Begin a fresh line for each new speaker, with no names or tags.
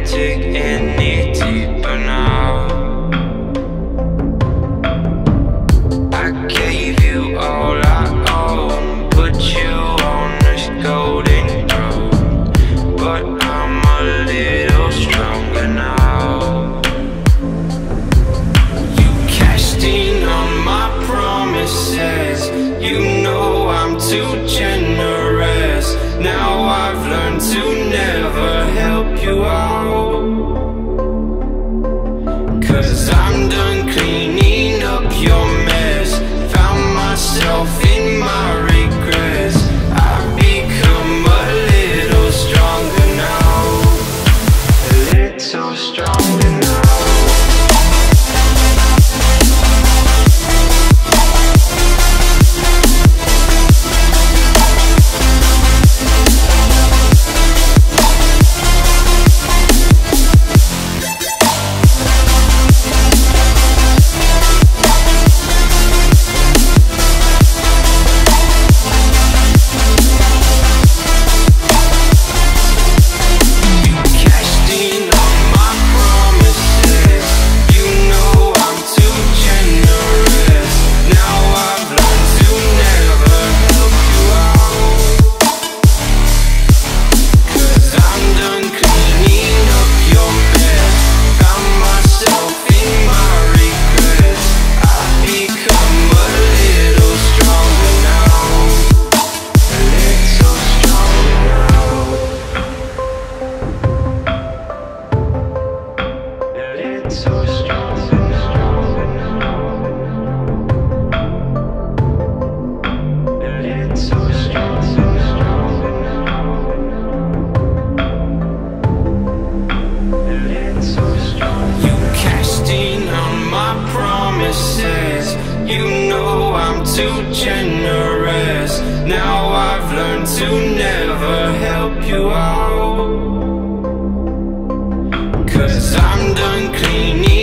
dig any deeper now. I gave you all I own, put you on this golden throne, but I'm a little stronger now. You cashed in on my promises, you know I'm too generous. Now I've learned to never help you out, 'cause I'm done cleaning up your mess. Found myself in my regrets. I've become a little stronger now, a little stronger now. You know I'm too generous. Now I've learned to never help you out, 'cause I'm done cleaning